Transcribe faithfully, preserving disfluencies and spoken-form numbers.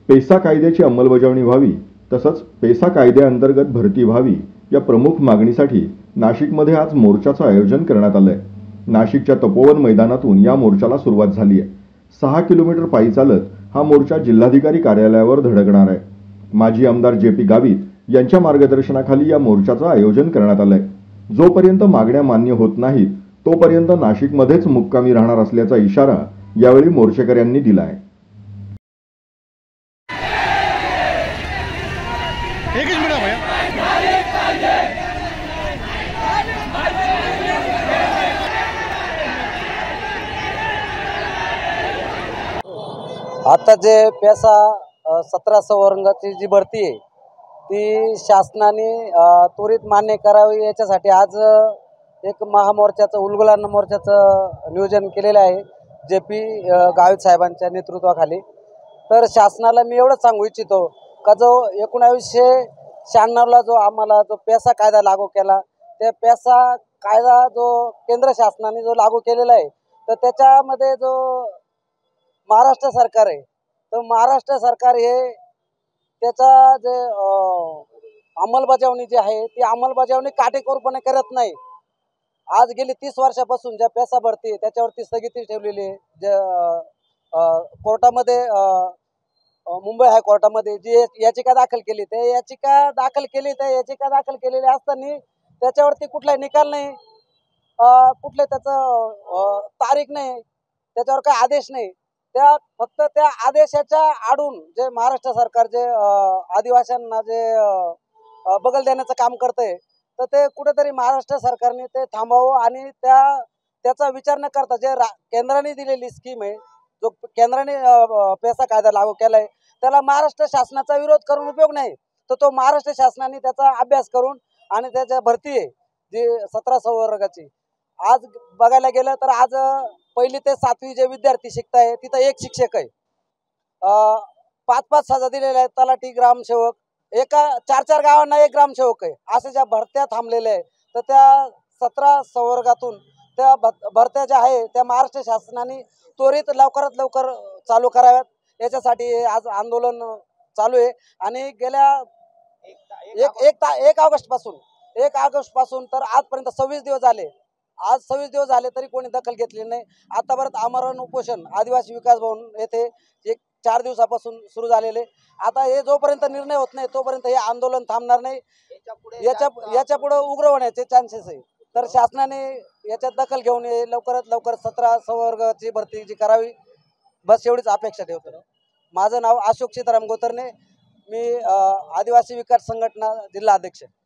PESA कायद्याची अंमलबजावणी व्हावी तसंच पेसा कायद्याअंतर्गत भरती व्हावी या प्रमुख मागणीसाठी नाशिकमध्ये आज मोर्चाचं आयोजन करण्यात आलंय। नाशिकच्या तपोवन मैदानातून या मोर्चाला सुरुवात झाली आहे। सहा किलोमीटर पायी चालत हा मोर्चा जिल्हाधिकारी कार्यालयावर धडकणार आहे। माजी आमदार जे पी गावित यांच्या मार्गदर्शनाखाली या मोर्चाचं आयोजन करण्यात आलंय। जोपर्यंत मागण्या मान्य होत नाहीत तोपर्यंत नाशिकमध्येच मुक्कामी राहणार असल्याचा इशारा यावेळी मोर्चेकऱ्यांनी दिला आहे। एकच मिनिट भैया। आता जे पेसा सतरा संवर्गाची जी भरती आहे ती शासनाने त्वरित मान्य करावी याच्यासाठी आज एक महामोर्चाचं उलगुलान मोर्चाचं नियोजन केलेलं आहे जे पी गावित साहेबांच्या नेतृत्वाखाली। तर शासनाला मी एवढंच सांगू इच्छितो का जो एकोणावीसशे शहाण्णवला जो आम्हाला जो पेसा कायदा लागू केला त्या पेसा कायदा जो केंद्र शासनाने जो लागू केलेला आहे तर त्याच्यामध्ये जो महाराष्ट्र सरकार आहे तर महाराष्ट्र सरकार हे त्याचा जे अंमलबजावणी जी आहे ती अंमलबजावणी काटेकोरपणे करत नाही। आज गेली तीस वर्षापासून ज्या पेसा भरती त्याच्यावरती स्थगिती ठेवलेली आहे। ज्या कोर्टामध्ये मुंबई हायकोर्टामध्ये जी याचिका दाखल केली ते याचिका दाखल केली त्या याचिका दाखल केलेली असताना त्याच्यावरती कुठलाही निकाल नाही, कुठले त्याचं तारीख नाही, त्याच्यावर काही आदेश नाही। त्या फक्त त्या आदेशाच्या आडून जे महाराष्ट्र सरकार जे आदिवासींना जे बगल देण्याचं काम करतंय तर ते कुठेतरी महाराष्ट्र सरकारने ते थांबवावं आणि त्या त्याचा विचार न करता जे केंद्राने दिलेली स्कीम आहे जो केंद्राने पेसा कायदा लागू केलाय त्याला महाराष्ट्र शासनाचा विरोध करून उपयोग नाही। तर तो महाराष्ट्र शासनाने त्याचा अभ्यास करून आणि त्याच्या भरती आहे जी सतरा संवर्गाची आज बघायला गेलं तर आज पहिली ते सातवी जे विद्यार्थी शिकताय तिथं एक शिक्षक आहे, पाच पाच सजा दिलेले आहेत तलाठी ग्रामसेवक, एका चार चार गावांना एक ग्रामसेवक आहे। अशा ज्या भरत्या थांबलेल्या आहे तर त्या सतरा संवर्गातून त्या भरत्या ज्या आहे त्या महाराष्ट्र शासनाने त्वरित लवकरात लवकर चालू कराव्यात याच्यासाठी आज आंदोलन चालू आहे। आणि गेल्या एक एक एक ऑगस्ट पासून एक ऑगस्ट पासून तर आजपर्यंत सव्वीस दिवस झाले। आज सव्वीस दिवस झाले तरी कोणी दखल घेतली नाही। आतापर्यंत आमरण उपोषण आदिवासी विकास भवन येथे एक चार दिवसापासून सुरू झालेले। आता हे जोपर्यंत निर्णय होत नाही तोपर्यंत हे आंदोलन थांबणार नाही। याच्या याच्या पुढे उग्र होण्याचे चान्सेस आहे। तर शासनाने याच्यात दखल घेऊन लवकरात लवकर सतरा संवर्गाची भरती जी करावी बस एवढीच अपेक्षा ठेवतो। माझं नाव अशोक सीताराम गोतरणे, मी आदिवासी विकास संघटना जिल्हा अध्यक्ष।